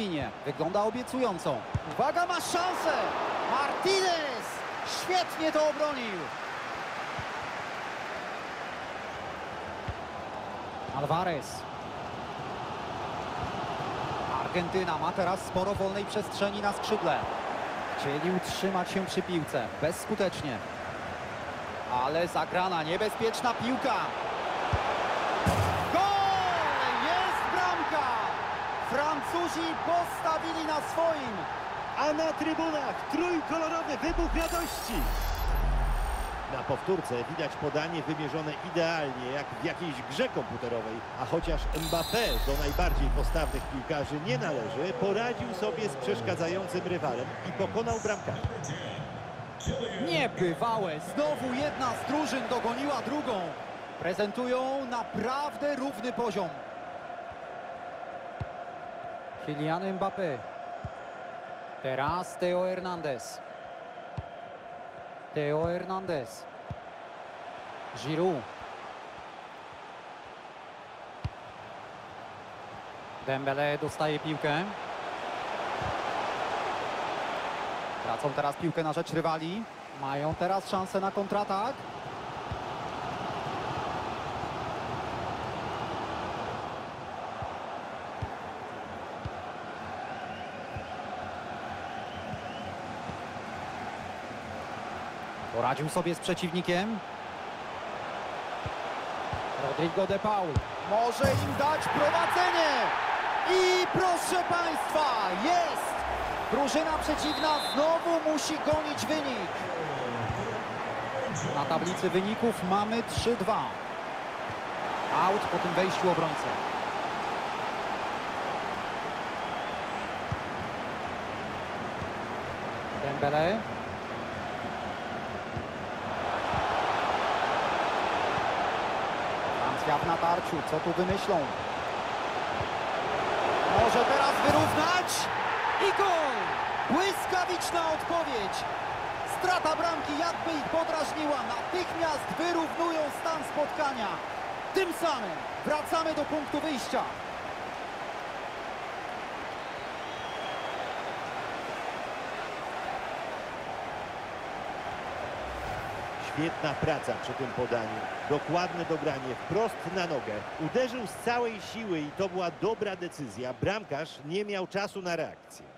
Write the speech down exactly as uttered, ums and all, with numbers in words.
rozwinie. Wygląda obiecująco. Uwaga, ma szansę! Martinez! Świetnie to obronił. Alvarez. Argentyna ma teraz sporo wolnej przestrzeni na skrzydle. Chcieli utrzymać się przy piłce. Bezskutecznie. Ale zagrana, niebezpieczna piłka. Gol! Jest bramka! Francuzi postawili na swoim. A na trybunach trójkolorowy wybuch radości. Na powtórce widać podanie wymierzone idealnie, jak w jakiejś grze komputerowej. A chociaż Mbappé do najbardziej postawnych piłkarzy nie należy, poradził sobie z przeszkadzającym rywalem i pokonał bramkarza. Niebywałe. Znowu jedna z drużyn dogoniła drugą. Prezentują naprawdę równy poziom. Kylian Mbappé. Teraz Theo Hernandez. Theo Hernandez. Giroud. Dembélé dostaje piłkę. Tracą teraz piłkę na rzecz rywali. Mają teraz szansę na kontratak. Poradził sobie z przeciwnikiem. Rodrigo de Paul. Może im dać prowadzenie. I proszę Państwa, jest! Drużyna przeciwna znowu musi gonić wynik. Na tablicy wyników mamy trzy dwa. Out po tym wejściu obrońcy. Dembélé. Francja w natarciu. Co tu wymyślą? Może teraz wyrównać? I gol! Błyskawiczna odpowiedź. Strata bramki jakby ich podrażniła. Natychmiast wyrównują stan spotkania. Tym samym wracamy do punktu wyjścia. Świetna praca przy tym podaniu. Dokładne dobranie, wprost na nogę. Uderzył z całej siły i to była dobra decyzja. Bramkarz nie miał czasu na reakcję.